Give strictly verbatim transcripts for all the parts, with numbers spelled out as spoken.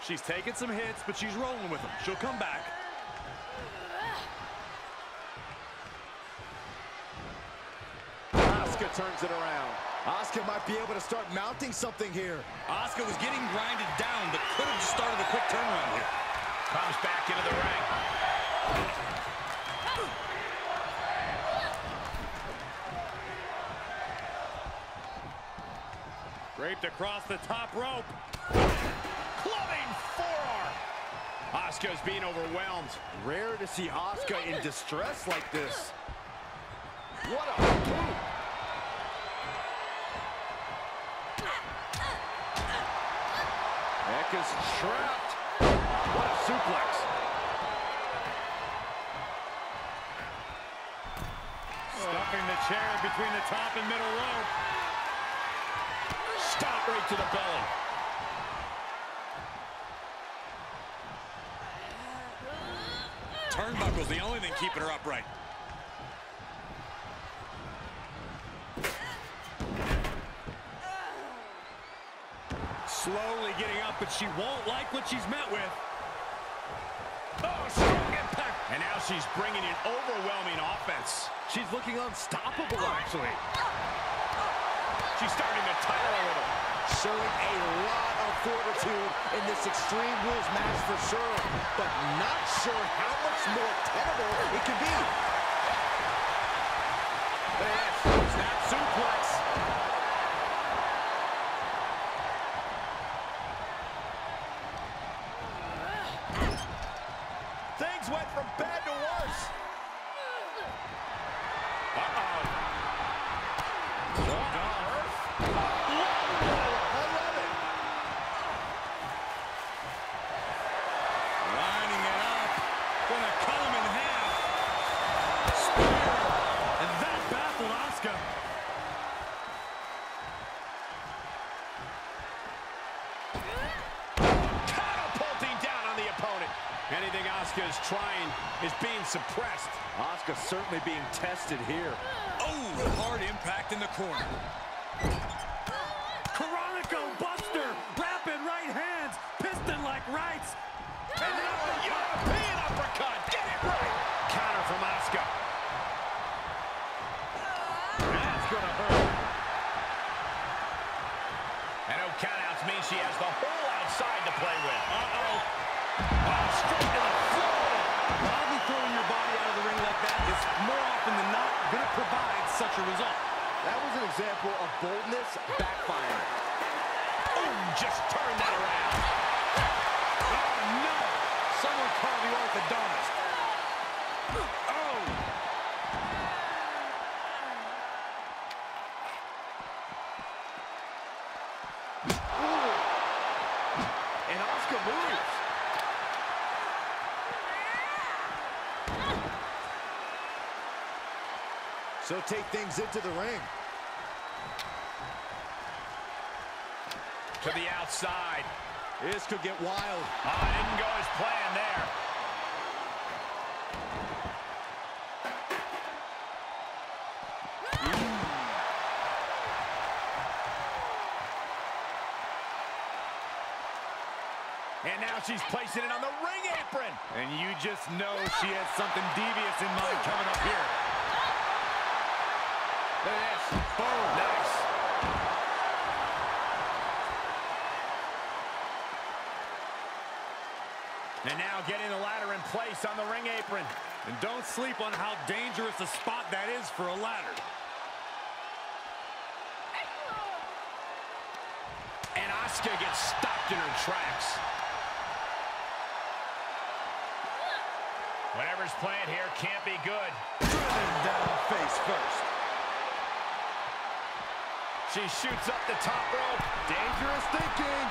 She's taking some hits, but she's rolling with them. She'll come back. Asuka turns it around. Asuka might be able to start mounting something here. Asuka was getting grinded down, but could have just started a quick turnaround here. Comes back into the ring. Draped across the top rope. Clubbing forearm. Asuka's being overwhelmed. Rare to see Asuka in distress like this. What a move. Becca's trapped. What a suplex. Stuffing the chair between the top and middle rope. Stop right to the belly. Turnbuckle's the only thing keeping her upright. Slowly getting up, but she won't like what she's met with. Oh, strong impact. And now she's bringing in overwhelming offense. She's looking unstoppable, actually. She's starting to tire a little. Showing a lot of fortitude in this Extreme Rules match for sure, but not sure how much more tenable it can be. Snap suplex. Things went from bad to worse. Uh-oh. Anything Asuka is trying is being suppressed. Asuka certainly being tested here. Oh, hard impact in the corner. Chronico Buster, rapid right hands, piston-like rights. And now a European uppercut. Get it right. Counter from Asuka. That's gonna hurt. And no countouts means she has the whole outside to play with. Uh-oh. Oh, straight to the floor. Wildly throwing your body out of the ring like that is more often than not going to provide such a result. That was an example of boldness backfiring. Oh, just turn that around. Oh, no. Someone call the orthodontist. Oh. Ooh. And Asuka moves. So take things into the ring. To the outside. This could get wild. Oh, didn't go as planned there. Mm. And now she's placing it on the ring apron. And you just know she has something devious in mind coming up here. Look at this. Boom. Nice. And now getting the ladder in place on the ring apron. And don't sleep on how dangerous a spot that is for a ladder. And Asuka gets stopped in her tracks. Whatever's playing here can't be good. Driven down face first. She shoots up the top rope. Dangerous thinking.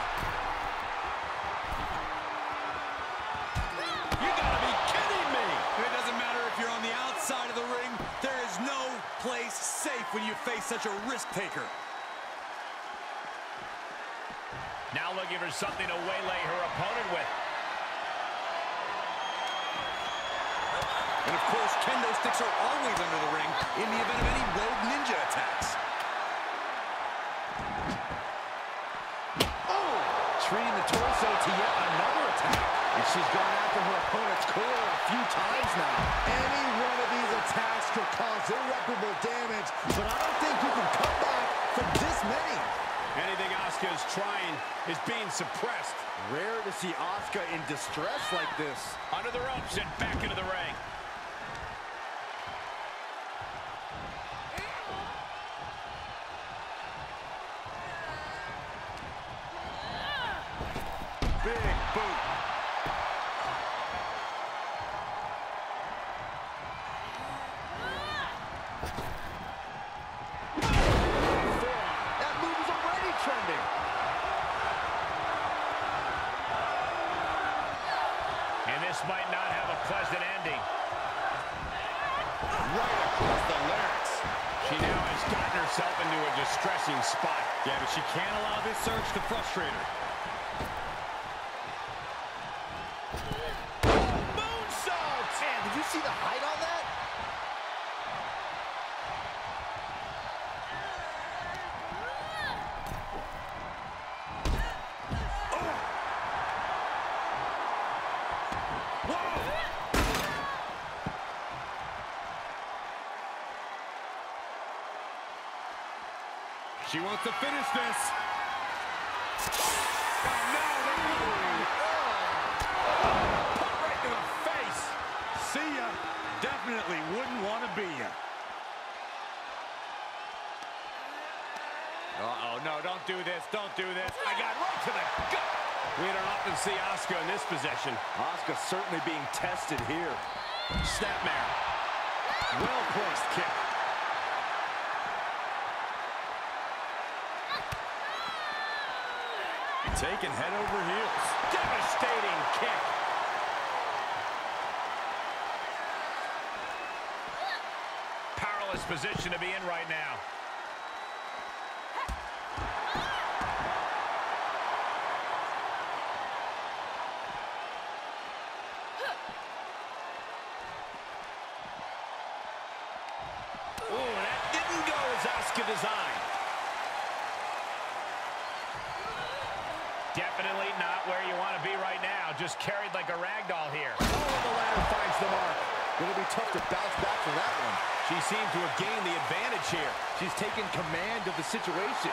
You gotta be kidding me. It doesn't matter if you're on the outside of the ring. There is no place safe when you face such a risk taker. Now looking for something to waylay her opponent with. And of course, kendo sticks are always under the ring in the event of any rogue ninja attacks. Treating the torso to yet another few times now. Any one of these attacks could cause irreparable damage, but I don't think you can come back from this many. Anything Asuka is trying is being suppressed. Rare to see Asuka in distress like this. Under the ropes and back into the ring. Big boot. That move is already trending. And this might not have a pleasant ending. Right across the larynx. She now has gotten herself into a distressing spot. Yeah, but she can't allow this surge to frustrate her. Moonsault! Man, did you see the height on that? She wants to finish this. Oh, no, they're moving. Put right to the face. See ya. Definitely wouldn't want to be ya. Uh-oh, no, don't do this, don't do this. I got right to the gut. We don't often see Asuka in this position. Asuka certainly being tested here. Snapmare. Well-placed kick. Taken head over heels. Devastating kick. Powerless position to be in right now. Ooh, that didn't go as Asuka designed. Definitely not where you want to be right now. Just carried like a rag doll here. Oh, and the ladder finds the mark. It'll be tough to bounce back from that one. She seemed to have gained the advantage here. She's taken command of the situation.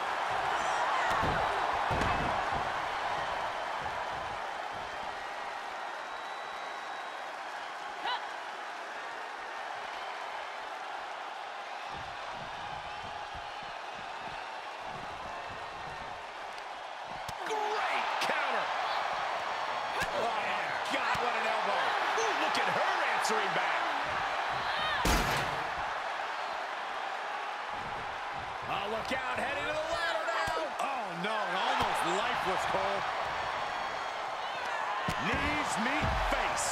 Great counter. Oh, my God, what an elbow. Ooh, look at her answering back. Oh, look out, heading to the ladder now. Oh, no, almost lifeless, Cole. Knees meet face.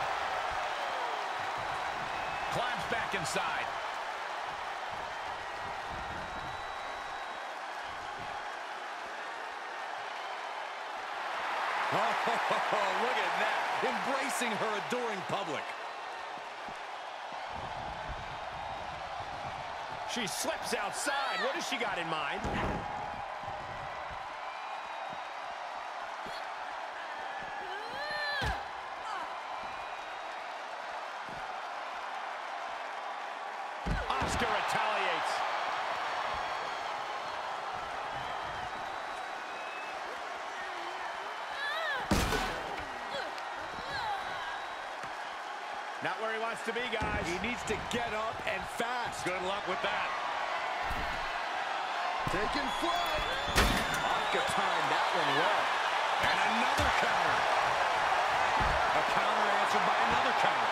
Climbs back inside. Oh, look at that. Embracing her adoring public. She slips outside. What has she got in mind? Asuka retaliates. Not where he wants to be, guys. He needs to get up and fast. Good luck with that. Taking flight. Asuka timed that one well. And another counter. A counter answered by another counter.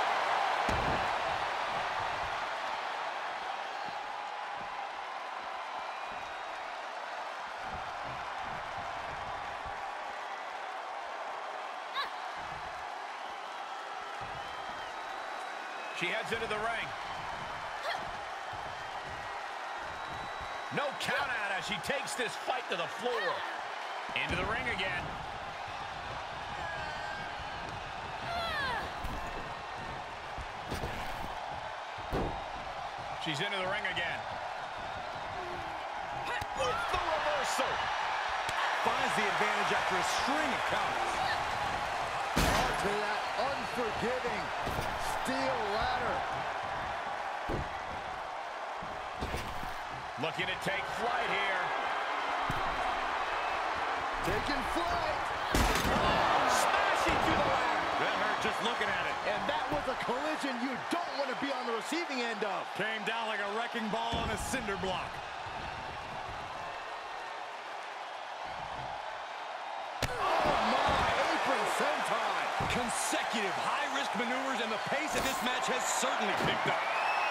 She heads into the ring. No count out as she takes this fight to the floor. Into the ring again. She's into the ring again. With the reversal. Finds the advantage after a string of counters. On to that unforgiving steel ladder. Looking to take flight here. Taking flight. Oh, smashing through the ladder. That hurt just looking at it. And that was a collision you don't want to be on the receiving end of. Came down like a wrecking ball on a cinder block. Oh my, apron senton. Consecutive high-risk maneuvers, and the pace of this match has certainly picked up.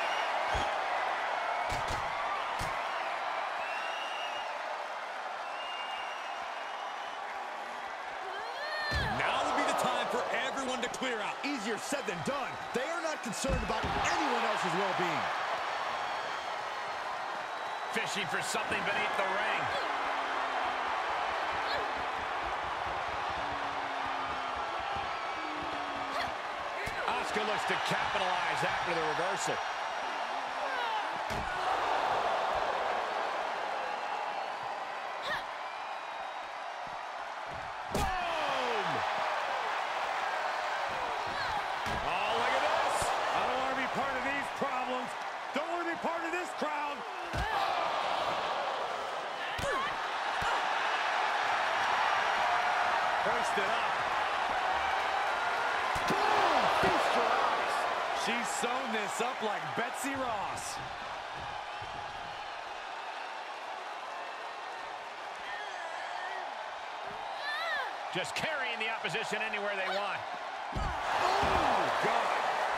Now would be the time for everyone to clear out. Easier said than done. They are not concerned about anyone else's well-being. Fishing for something beneath the ring. Asuka looks to capitalize after the reversal. Boom! Oh, look at this! I don't want to be part of these problems. Don't want to be part of this crowd. Hoisted up. Boom! Feast your eyes. She's sewn this up like Betsy Ross. Just carrying the opposition anywhere they want. Oh, God.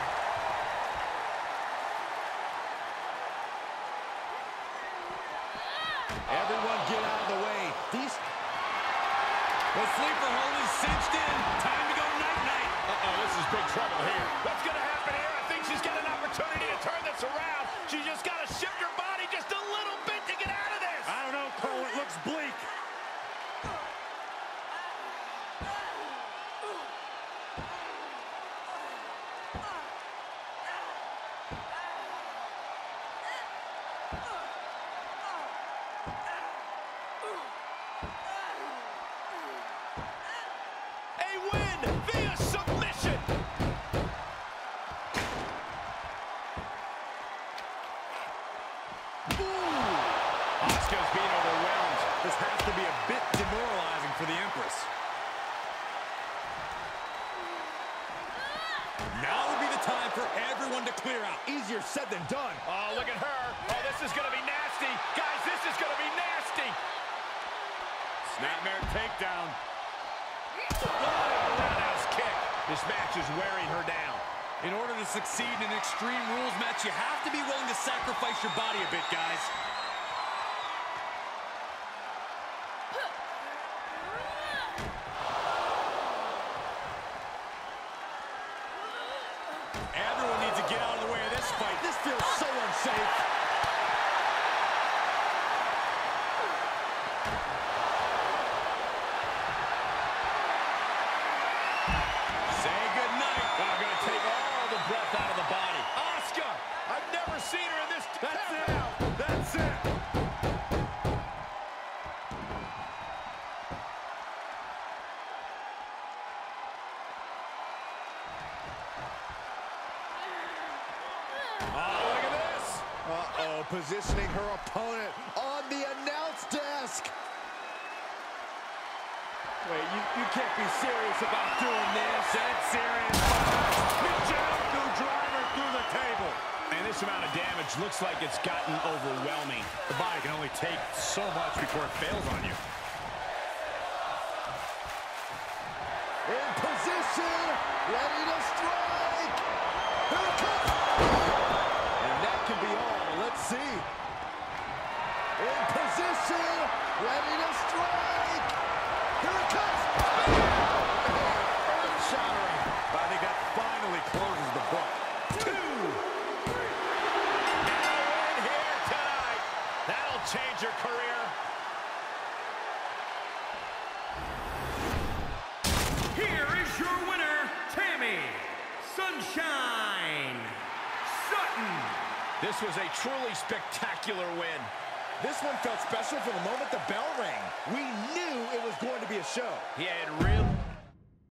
Everyone get out of the way. These... The sleeper hold is cinched in. Time to go night-night. Uh-oh, this is big trouble here. What's going to happen here? I think she's got an opportunity to turn this around. She's just got to shift her body just a little bit to get out of this. I don't know, Cole. It looks bleak. A win via submission. Asuka's being overwhelmed. This has to be a bit demoralizing for the Empress. Now would be the time for everyone to clear out. Easier said than done. Oh, look at her. Oh, this is going to be nasty. Guys, this is going to be nasty. Snapmare takedown. Oh, roundhouse kick. This match is wearing her down. In order to succeed in an Extreme Rules match, you have to be willing to sacrifice your body a bit, guys. Everyone needs to get out of the way of this fight. This feels so unsafe. Say goodnight. I'm going to take all the breath out of the body. Asuka, I've never seen her in this. That's it. That's it. Oh, look at this. Uh-oh, positioning her opponent on the announce desk. Wait, you, you can't be serious about doing this. Dead serious. Michinoku driver through the table. And this amount of damage looks like it's gotten overwhelming. The body can only take so much before it fails on you. In position, ready to strike. Here it comes. And that can be all. Let's see. In position, ready to strike. Here it comes. Earth-shattering. I think that finally closes the book. Two. And a win here tonight. That'll change your career. Here is your winner, Tammy Sunshine Sutton. This was a truly spectacular win. This one felt special from the moment the bell rang. We knew it was going to be a show. Yeah, it really